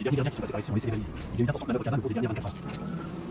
Les derniers gardiens qui sont passés par ici ont laissé les valises. Il y a eu d'importantes manœuvres cavales au cours des dernières 24 heures.